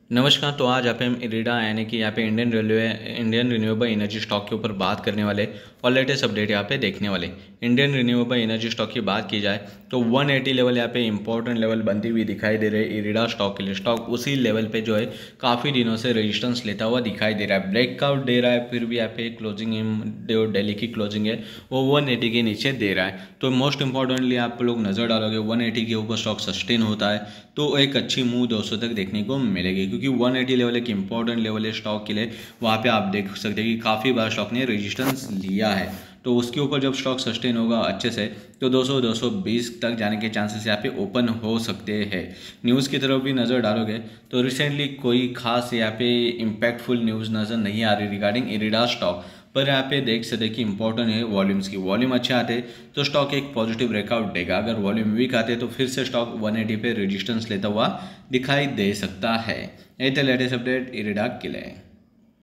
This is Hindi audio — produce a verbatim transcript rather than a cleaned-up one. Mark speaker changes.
Speaker 1: नमस्कार। तो आज यहाँ पे हम इरिडा यानी कि यहाँ पे Indian railway Indian renewable energy stock के ऊपर बात करने वाले और लेटेस्ट अपडेट यहाँ पे देखने वाले। इंडियन रिन्यूएबल एनर्जी स्टॉक की बात की जाए तो एक सौ अस्सी लेवल यहाँ पे इंपॉर्टेंट लेवल बनती हुई दिखाई दे रही है इरिडा स्टॉक के लिए। स्टॉक उसी लेवल पे जो है काफ़ी दिनों से रेजिस्टेंस लेता हुआ दिखाई दे रहा है, ब्रेकआउट दे रहा है, फिर भी यहाँ पे क्लोजिंग जो दिल्ली की क्लोजिंग है वो एक सौ अस्सी के नीचे दे रहा है। तो मोस्ट इंपॉर्टेंटली आप लोग नज़र डालोगे एक सौ अस्सी के ऊपर स्टॉक सस्टेन होता है तो एक अच्छी मूव दो सौ तक देखने को मिलेगी, क्योंकि एक सौ अस्सी लेवल एक इंपॉर्टेंट लेवल है स्टॉक के लिए। वहाँ पे आप देख सकते हैं कि काफ़ी बार स्टॉक ने रेजिस्टेंस लिया है, तो उसके ऊपर जब स्टॉक सस्टेन होगा अच्छे से तो दो सौ दो सौ बीस तक जाने के चांसेस यहाँ पे ओपन हो सकते हैं। न्यूज़ की तरफ भी नज़र डालोगे तो रिसेंटली कोई खास यहाँ पे इम्पैक्टफुल न्यूज़ नज़र नहीं आ रही रिगार्डिंग इरिडा स्टॉक, पर यहाँ पे देख सकते कि इंपॉर्टेंट है वॉल्यूम्स की। वॉल्यूम अच्छे आते तो स्टॉक एक पॉजिटिव ब्रेकआउट देगा, अगर वॉल्यूम वीक आते तो फिर से स्टॉक एक सौ अस्सी पे रेजिस्टेंस लेता हुआ दिखाई दे सकता है। ये थे लेटेस्ट अपडेट इरिडा के लिए।